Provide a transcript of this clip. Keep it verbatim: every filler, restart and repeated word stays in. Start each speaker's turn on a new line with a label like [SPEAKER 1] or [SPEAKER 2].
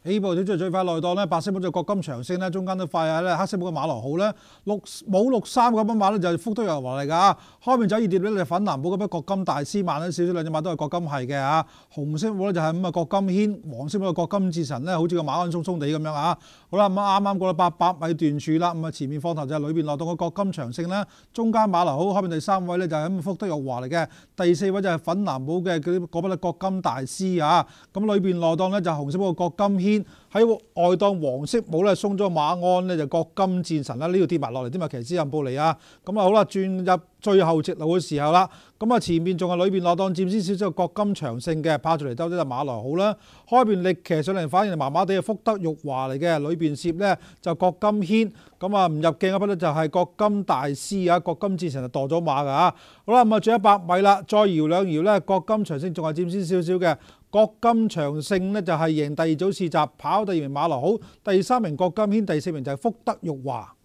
[SPEAKER 1] 起步跳出最快內檔咧，白色帽就國金長勝咧，中間都快啊咧，黑色帽嘅馬來好咧，六冇六三嗰匹馬咧就係福德柔華嚟㗎，開面走熱碟咧就粉藍帽嗰匹國金大師慢咗少少，兩隻馬都係國金係嘅嚇，紅色帽咧就係咁啊國金軒，黃色帽嘅國金智神咧，好似個馬鞍鬆鬆地咁樣啊，好啦咁啊啱啱過咗八百米段處啦，咁啊前面放頭就係裏邊落檔嘅國金長勝啦，中間馬來好，開面第三位咧就係咁福德柔華嚟嘅，第四位就係粉藍帽嘅嗰啲嗰匹國金大師啊，咁裏邊落檔咧就係紅色帽嘅國金軒。喺外檔黃色帽咧鬆咗馬鞍咧就國金戰神啦，呢度跌埋落嚟添啊，騎師任布尼啊，咁啊好啦，轉入最後直路嘅時候啦，咁啊前面仲係裏邊落檔佔先少少國金長勝嘅，拍出嚟兜咗就馬來好啦，開邊力騎上嚟反而麻麻地嘅福德玉華嚟嘅，裏邊攝咧就國金軒，咁啊唔入鏡嗰匹咧就係國金大師啊，國金戰神就墮咗馬㗎嚇，好啦咁啊最一百米啦，再搖兩搖咧，國金長勝仲係佔先少少嘅。國金長勝呢就係贏第二組試閘，跑第二名馬來好，第三名國金軒，第四名就係福德玉華。